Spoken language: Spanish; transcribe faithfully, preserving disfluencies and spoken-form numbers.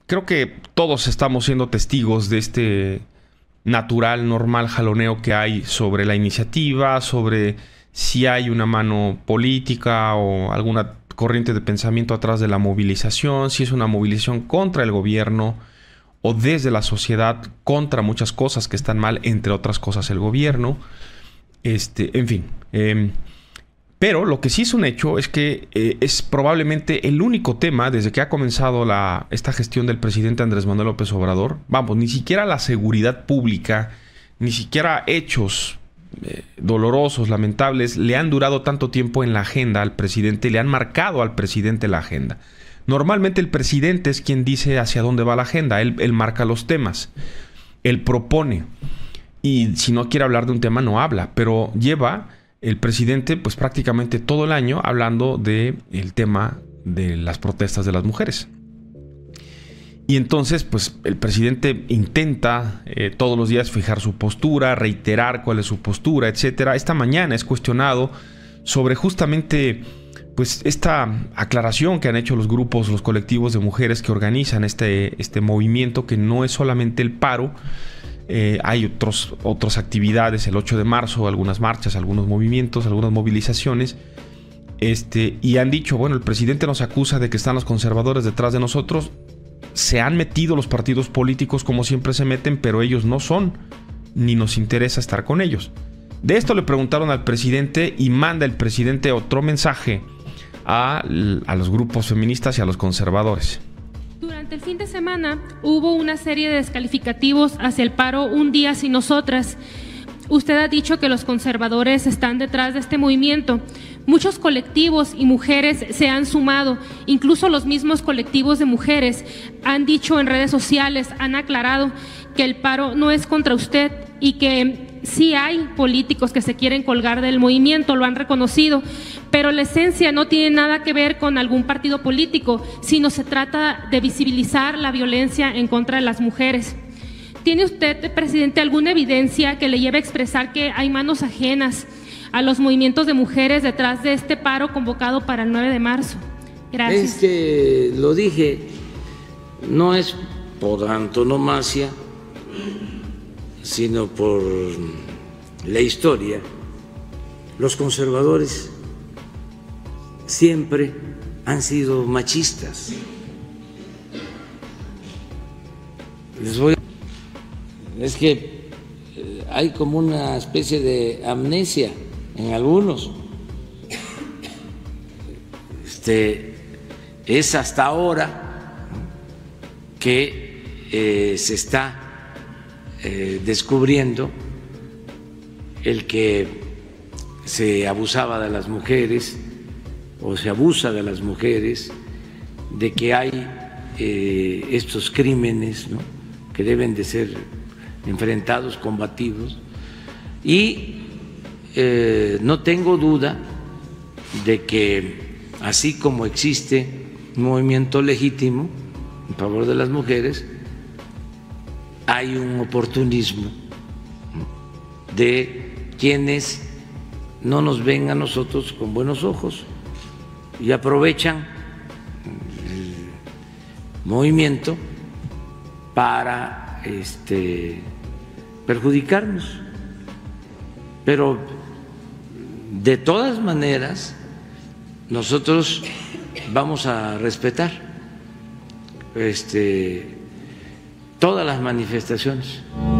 creo que todos estamos siendo testigos de este natural, normal jaloneo que hay sobre la iniciativa, sobre si hay una mano política o alguna corriente de pensamiento atrás de la movilización, si es una movilización contra el gobierno o desde la sociedad contra muchas cosas que están mal, entre otras cosas el gobierno. Este, en fin. Eh, pero lo que sí es un hecho es que eh, es probablemente el único tema desde que ha comenzado la, esta gestión del presidente Andrés Manuel López Obrador. Vamos, ni siquiera la seguridad pública, ni siquiera hechos eh, dolorosos, lamentables, le han durado tanto tiempo en la agenda al presidente, le han marcado al presidente la agenda. Normalmente el presidente es quien dice hacia dónde va la agenda, él, él marca los temas, él propone. Y si no quiere hablar de un tema, no habla, pero lleva el presidente pues prácticamente todo el año hablando del tema de las protestas de las mujeres. Y entonces pues el presidente intenta eh, todos los días fijar su postura, reiterar cuál es su postura, etcétera. Esta mañana es cuestionado sobre justamente pues esta aclaración que han hecho los grupos, los colectivos de mujeres que organizan este, este movimiento, que no es solamente el paro. Eh, hay otros, otras actividades, el ocho de marzo, algunas marchas, algunos movimientos, algunas movilizaciones. Este, y han dicho, bueno, el presidente nos acusa de que están los conservadores detrás de nosotros. Se han metido los partidos políticos como siempre se meten, pero ellos no son, ni nos interesa estar con ellos. De esto le preguntaron al presidente y manda el presidente otro mensaje a, a los grupos feministas y a los conservadores. Durante el fin de semana hubo una serie de descalificativos hacia el paro Un Día Sin Nosotras. Usted ha dicho que los conservadores están detrás de este movimiento. Muchos colectivos y mujeres se han sumado, incluso los mismos colectivos de mujeres han dicho en redes sociales, han aclarado que el paro no es contra usted y que sí hay políticos que se quieren colgar del movimiento, lo han reconocido, pero la esencia no tiene nada que ver con algún partido político, sino se trata de visibilizar la violencia en contra de las mujeres. ¿Tiene usted, presidente, alguna evidencia que le lleve a expresar que hay manos ajenas a los movimientos de mujeres detrás de este paro convocado para el nueve de marzo? Gracias. Es que lo dije, no es por antonomasia, sino por la historia. Los conservadores siempre han sido machistas. Les voy a... Es que hay como una especie de amnesia en algunos. Este, es hasta ahora que eh, se está Eh, descubriendo el que se abusaba de las mujeres o se abusa de las mujeres, de que hay eh, estos crímenes, ¿no?, que deben de ser enfrentados, combatidos, y eh, no tengo duda de que así como existe un movimiento legítimo en favor de las mujeres, hay un oportunismo de quienes no nos ven a nosotros con buenos ojos y aprovechan el movimiento para este, perjudicarnos. Pero de todas maneras nosotros vamos a respetar este, todas las manifestaciones.